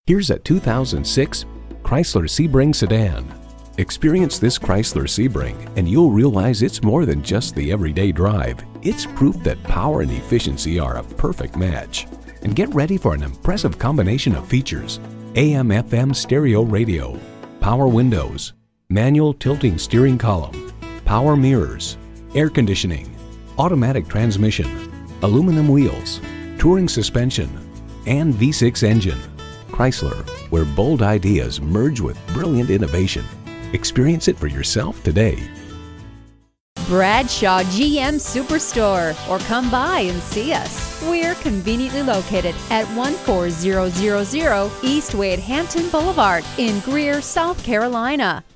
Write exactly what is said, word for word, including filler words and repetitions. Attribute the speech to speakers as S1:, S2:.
S1: Here's a two thousand six Chrysler Sebring sedan. Experience this Chrysler Sebring and you'll realize it's more than just the everyday drive. It's proof that power and efficiency are a perfect match. And get ready for an impressive combination of features: A M F M stereo radio, power windows, manual tilting steering column, power mirrors, air conditioning, automatic transmission, aluminum wheels, touring suspension, and V six engine. Chrysler, where bold ideas merge with brilliant innovation. Experience it for yourself today.
S2: Bradshaw G M Superstore, or come by and see us. We're conveniently located at one four zero zero zero East Wade Hampton Boulevard in Greer, South Carolina.